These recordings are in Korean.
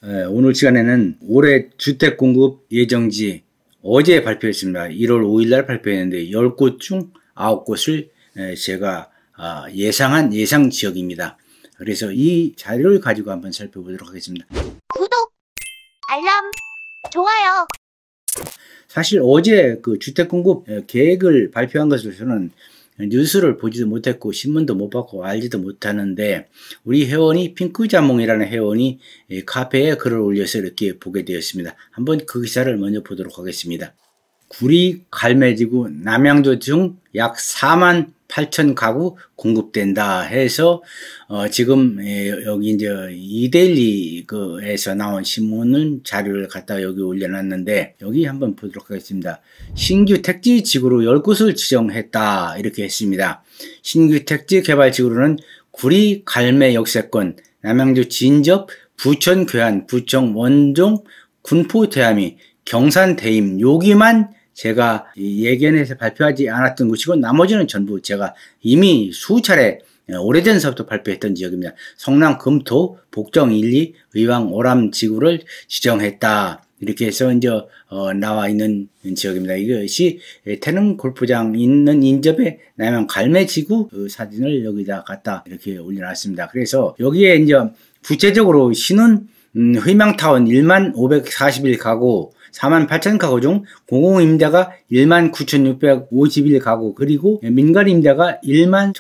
오늘 시간에는 올해 주택공급 예정지 어제 발표했습니다. 1월 5일날 발표했는데 10곳 중 9곳을 제가 예상한 예상 지역입니다. 그래서 이 자료를 가지고 한번 살펴보도록 하겠습니다. 구독, 알람, 좋아요. 사실 어제 그 주택공급 계획을 발표한 것을 저는 뉴스를 보지도 못했고 신문도 못 받고 알지도 못하는데 우리 회원이 핑크자몽이라는 회원이 카페에 글을 올려서 이렇게 보게 되었습니다. 한번 그 기사를 먼저 보도록 하겠습니다. 구리, 갈매지구, 남양주 중 약 4만 8천 가구 공급된다 해서 지금 여기 이제 이데일리에서 나온 신문은 자료를 갖다 여기 올려놨는데 여기 한번 보도록 하겠습니다. 신규 택지 지구로 10곳을 지정했다 이렇게 했습니다. 신규 택지 개발 지구로는 구리, 갈매 역세권, 남양주 진접, 부천 괴한, 부청 원종, 군포 대함이, 경산 대임 여기만 제가 예견해서 발표하지 않았던 곳이고 나머지는 전부 제가 이미 수차례 오래전서부터 발표했던 지역입니다. 성남 금토, 복정 1, 2, 의왕 오람 지구를 지정했다. 이렇게 해서 이제 나와 있는 지역입니다. 이것이 태릉 골프장 있는 인접에 남양 갈매 지구 사진을 여기다 갖다 이렇게 올려놨습니다. 그래서 여기에 이제 구체적으로 신혼 희망타운 1만 541가구 4만 8천 가구 중 공공임대가 1만 9,651가구 그리고 민간임대가 1만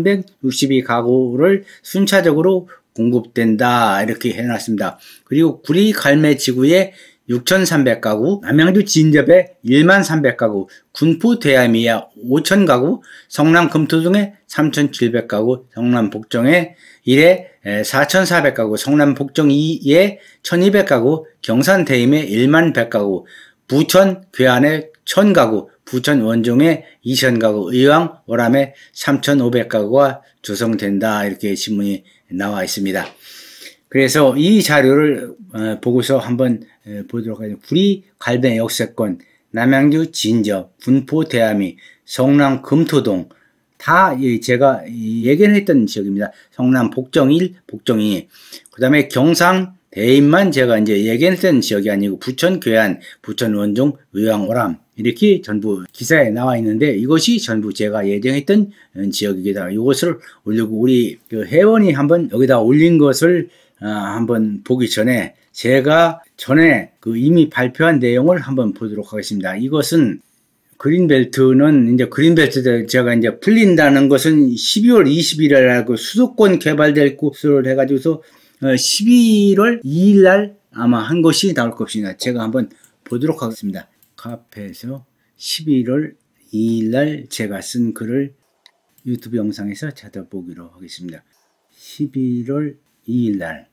1,362가구를 순차적으로 공급된다 이렇게 해놨습니다. 그리고 구리 갈매 지구에 6,300가구, 남양주 진접에 1만 300가구, 군포 대야미에 5,000가구, 성남 금토동에 3,700가구, 성남 복정에 1에 4,400가구, 성남 복정 2에 1,200가구, 경산 대임에 1만 100가구, 부천 괴안에 1,000가구, 부천 원종에 2,000가구, 의왕 오람에 3,500가구가 조성된다 이렇게 신문이 나와 있습니다. 그래서 이 자료를 보고서 한번 보도록 하겠습니다. 구리 갈매 역세권, 남양주 진접, 군포 대함이, 성남 금토동 다 제가 예견했던 지역입니다. 성남 복정 1, 복정 2. 그 다음에 경상 대임만 제가 이제 예견했던 지역이 아니고 부천 괴안, 부천 원종, 의왕 오람 이렇게 전부 기사에 나와 있는데 이것이 전부 제가 예정했던 지역이다. 이것을 올리고 우리 그 회원이 한번 여기다 올린 것을 한번 보기 전에 제가 전에 그 이미 발표한 내용을 한번 보도록 하겠습니다. 이것은 그린벨트는 이제 그린벨트 제가 이제 풀린다는 것은 12월 20일이라고 수도권 개발될 곳을 해가지고서 11월 2일 날 아마 한 것이 나올 것입니다. 제가 한번 보도록 하겠습니다. 카페에서 11월 2일 날 제가 쓴 글을 유튜브 영상에서 찾아보기로 하겠습니다. 11월 2일 날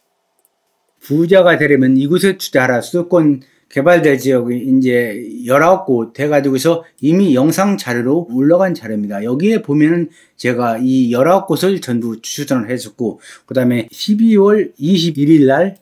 부자가 되려면 이곳에 투자하라. 수도권 개발될 지역이 이제 19곳 돼가지고서 이미 영상 자료로 올라간 자료입니다. 여기에 보면은 제가 이 19곳을 전부 추천을 했었고, 그 다음에 12월 21일 날,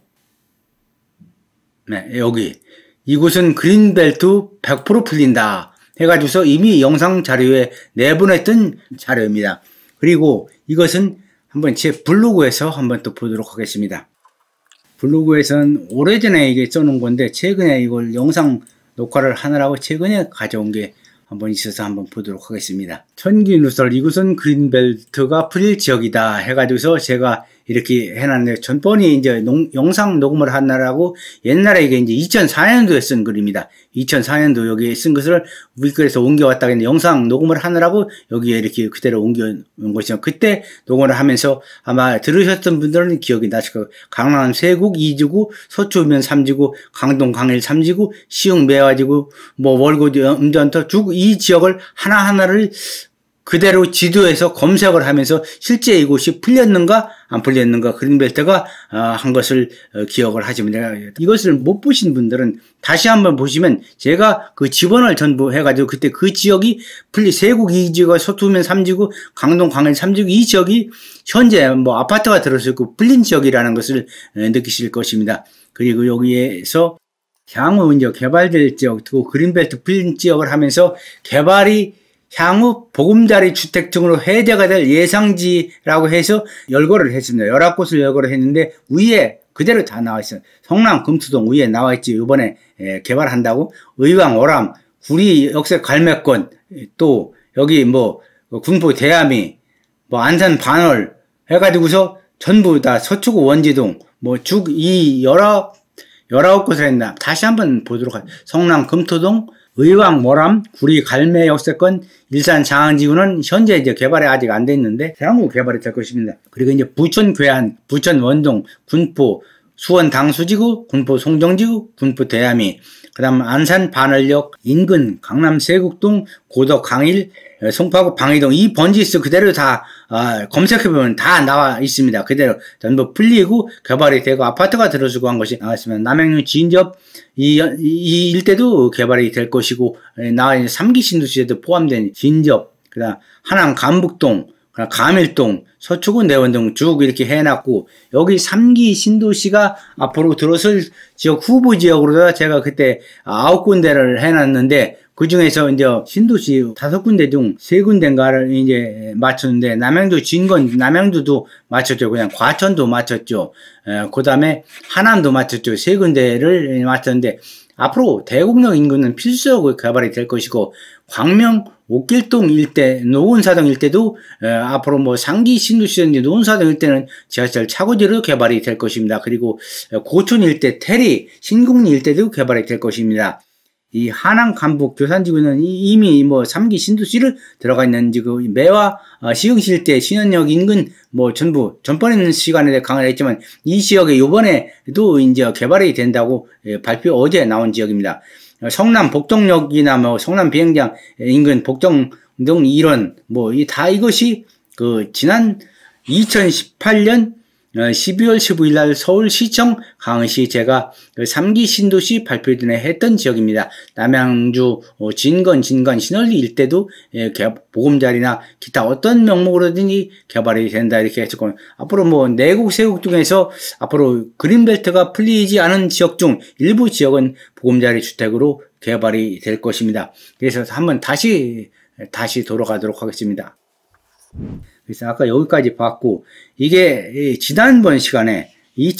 여기. 이곳은 그린벨트 100% 풀린다. 해가지고서 이미 영상 자료에 내보냈던 자료입니다. 그리고 이것은 한번 제 블로그에서 한번 또 보도록 하겠습니다. 블로그에서는 오래전에 이게 써놓은 건데 최근에 이걸 영상 녹화를 하느라고 최근에 가져온 게 한번 있어서 한번 보도록 하겠습니다. 천기누설 이곳은 그린벨트가 풀릴 지역이다 해가지고서 제가 이렇게 해놨는데 전번에 이제 영상 녹음을 하느라고 옛날에 이게 이제 2004년도에 쓴 글입니다. 2004년도 여기에 쓴 것을 위글에서 옮겨왔다가 했는데 영상 녹음을 하느라고 여기에 이렇게 그대로 옮겨온 것이죠. 그때 녹음을 하면서 아마 들으셨던 분들은 기억이 나실 거예요. 강남 세국 2지구, 서초면 3지구, 강동 강일 3지구, 시흥 매화지구, 월곶 음전터 쭉 이 지역을 하나하나를 그대로 지도에서 검색을 하면서 실제 이곳이 풀렸는가 안 풀렸는가 그린벨트가 한 것을 기억을 하시면 이것을 못 보신 분들은 다시 한번 보시면 제가 그 지번을 전부 해가지고 그때 그 지역이 세국 2지구, 서초면 3지구, 강동 강일 3지구 이 지역이 현재 아파트가 들어서 있고 풀린 지역이라는 것을 느끼실 것입니다. 그리고 여기에서 향후 이제 개발될 지역, 그린벨트 풀린 지역을 하면서 개발이 향후 보금자리 주택 등으로 해제가 될 예상지라고 해서 열거를 했습니다. 19곳을 열거를 했는데 위에 그대로 다 나와 있어요. 성남 금투동 위에 나와 있지. 이번에 개발한다고. 의왕 오람 구리 역세 갈매권 또 여기 뭐 군포 대암이 뭐 안산 반월 해가지고서 전부 다 서초구 원지동 뭐 이 19곳을 했나. 다시 한번 보도록 하죠. 성남 금토동 의왕 모람 구리 갈매 역세권 일산 장안지구는 현재 이제 개발이 아직 안 돼 있는데 향후 개발이 될 것입니다. 그리고 이제 부천 괴한 부천 원동 군포 수원 당수지구 군포 송정지구 군포 대암이 그다음 안산 반월역 인근 강남 세국동 고덕 강일 송파구 방이동 이 번지수 그대로 다 검색해보면 다 나와 있습니다. 그대로 전부 풀리고 개발이 되고 아파트가 들어서고 한 것이 나왔습니다. 남양유 진접 이 일대도 개발이 될 것이고 나와 있는 3기 신도시에도 포함된 진접 그다음 하남 감북동 감일동, 서초구 내원동 쭉 이렇게 해놨고 여기 3기 신도시가 앞으로 들어설 지역 후보 지역으로 제가 그때 9군데를 해놨는데 그 중에서 이제 신도시 5군데 중 3군데인가를 이제 맞췄는데 남양주 진건 남양주도 맞췄죠. 그냥 과천도 맞췄죠. 그 다음에 하남도 맞췄죠. 3군데를 맞췄는데 앞으로 대곡역 인근은 필수적으로 개발이 될 것이고 광명 옥길동 일대, 노원사동 일대도 앞으로 뭐 상기 신도시든지 노원사동 일대는 지하철 차고지로 개발이 될 것입니다. 그리고 고촌 일대, 태리, 신곡리 일대도 개발이 될 것입니다. 이 하남 간북 교산지구는 이미 뭐 3기 신도시를 들어가 있는 지금 매화 시흥시 일대 신현역 인근 뭐 전부 전번 시간에 강의를 했지만 이 지역에 요번에도 이제 개발이 된다고 발표 어제 나온 지역입니다. 성남 복동역이나 뭐 성남 비행장 인근 복동 등 이런 뭐 다 이것이 그 지난 2018년 12월 15일 날 서울시청 강의시 제가 3기 신도시 발표 전에 했던 지역입니다. 남양주 진건 신월리 일대도 보금자리나 기타 어떤 명목으로든지 개발이 된다 이렇게 했었고 앞으로 뭐 내국 세국 중에서 앞으로 그린벨트가 풀리지 않은 지역 중 일부 지역은 보금자리 주택으로 개발이 될 것입니다. 그래서 한번 다시 돌아가도록 하겠습니다. 그래서 아까 여기까지 봤고 이게 지난번 시간에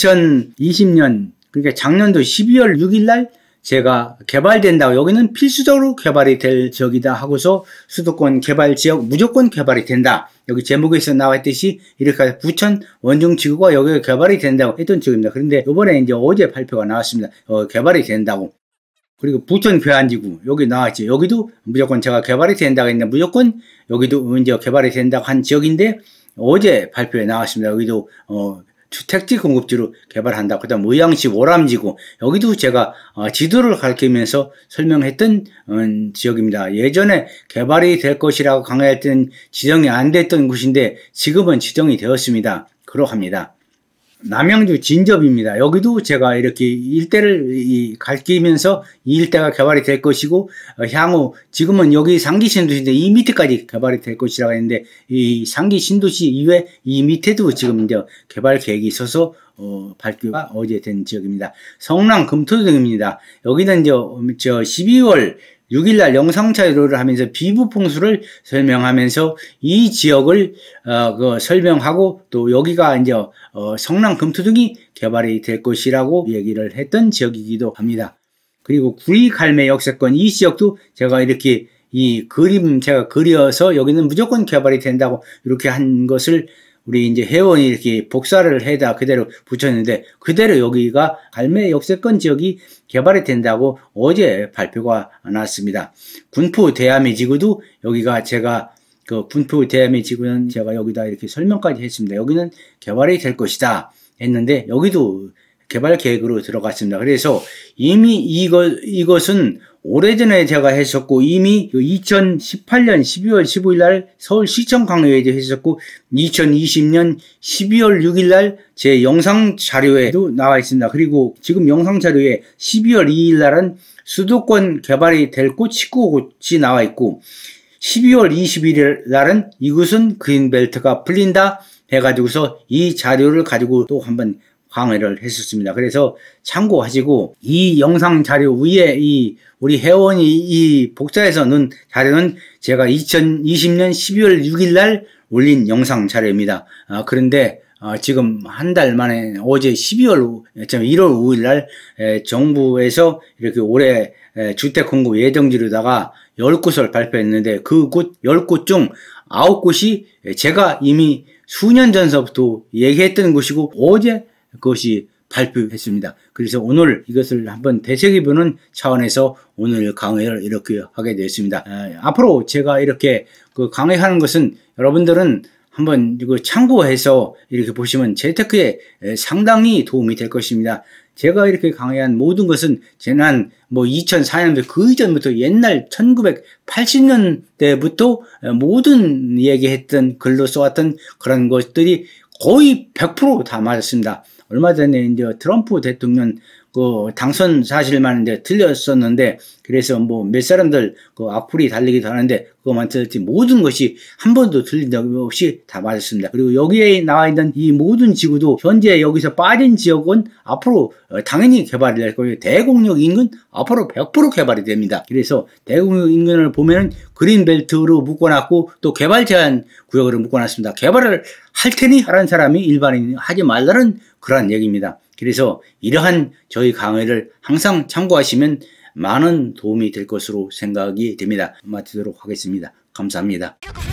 2020년 그러니까 작년도 12월 6일 날 제가 개발된다고 여기는 필수적으로 개발이 될 지역이다 하고서 수도권 개발 지역 무조건 개발이 된다. 여기 제목에서 나와 있듯이 이렇게 부천 원중지구가 여기 개발이 된다고 했던 지역입니다. 그런데 이번에 이제 어제 발표가 나왔습니다. 개발이 된다고. 그리고 부천 괴한지구 여기 나왔죠. 여기도 무조건 제가 개발이 된다고 했는데 무조건 여기도 이제 개발이 된다고 한 지역인데 어제 발표에 나왔습니다. 여기도 주택지 공급지로 개발한다. 그다음 의왕시 오람지구 여기도 제가 지도를 가리키면서 설명했던 지역입니다. 예전에 개발이 될 것이라고 강조했던 지정이 안 됐던 곳인데 지금은 지정이 되었습니다. 그러합니다. 남양주 진접입니다. 여기도 제가 이렇게 일대를 가리키면서 이 일대가 개발이 될 것이고 향후 지금은 여기 상기 신도시인데 이 밑에까지 개발이 될 것이라고 했는데 이 상기 신도시 이외 이 밑에도 지금 이제 개발 계획이 있어서 발표가 어제 된 지역입니다. 성남 금토동입니다. 여기는 이제 12월 6일날 영상자료를 하면서 비부풍수를 설명하면서 이 지역을 설명하고 또 여기가 이제 성남 금토동이 개발이 될 것이라고 얘기를 했던 지역이기도 합니다. 그리고 구리 갈매 역세권 이 지역도 제가 이렇게 이 그림 제가 그려서 여기는 무조건 개발이 된다고 이렇게 한 것을 우리 이제 회원이 이렇게 복사를 해다 그대로 붙였는데 그대로 여기가 갈매 역세권 지역이 개발이 된다고 어제 발표가 나왔습니다. 군포 대암이 지구도 여기가 제가 그 군포 대암이 지구는 제가 여기다 이렇게 설명까지 했습니다. 여기는 개발이 될 것이다 했는데 여기도 개발 계획으로 들어갔습니다. 그래서 이미 이것은 오래전에 제가 했었고 이미 2018년 12월 15일 날 서울시청 강의회에도 했었고 2020년 12월 6일 날 제 영상 자료에도 나와 있습니다. 그리고 지금 영상 자료에 12월 2일 날은 수도권 개발이 될 곳 19곳이 나와 있고 12월 21일 날은 이곳은 그린벨트가 풀린다 해가지고서 이 자료를 가지고 또 한번 강의를 했었습니다. 그래서 참고하시고 이 영상 자료 위에 우리 회원이 이 복사해서 넣은 자료는 제가 2020년 12월 6일 날 올린 영상 자료입니다. 그런데 지금 한 달 만에 어제 1월 5일 날 정부에서 이렇게 올해 주택 공급 예정지로다가 10곳을 발표했는데 그 곳 10곳 중 9곳이 제가 이미 수년 전서부터 얘기했던 곳이고 어제 그것이 발표했습니다. 그래서 오늘 이것을 한번 되새겨보는 차원에서 오늘 강의를 이렇게 하게 되었습니다. 앞으로 제가 이렇게 그 강의하는 것은 여러분들은 한번 이거 참고해서 이렇게 보시면 재테크에 상당히 도움이 될 것입니다. 제가 이렇게 강의한 모든 것은 지난 2004년부터 그 이전부터 옛날 1980년대부터 모든 얘기했던 글로 써왔던 그런 것들이 거의 100% 다 맞았습니다. 얼마 전에 이제 트럼프 대통령 그 당선 사실만 이제 틀렸었는데 그래서 몇 사람들 그 악플이 달리기도 하는데 그거만 틀렸지 모든 것이 한 번도 틀린 적 없이 다 맞았습니다. 그리고 여기에 나와 있는 이 모든 지구도 현재 여기서 빠진 지역은 앞으로 당연히 개발이 될 거예요. 대공역 인근 앞으로 100% 개발이 됩니다. 그래서 대공역 인근을 보면 그린벨트로 묶어놨고 또 개발 제한 구역으로 묶어놨습니다. 개발을 할 테니 하라는 사람이 일반인이 하지 말라는 그런 얘기입니다. 그래서 이러한 저희 강의를 항상 참고하시면 많은 도움이 될 것으로 생각이 됩니다. 마치도록 하겠습니다. 감사합니다.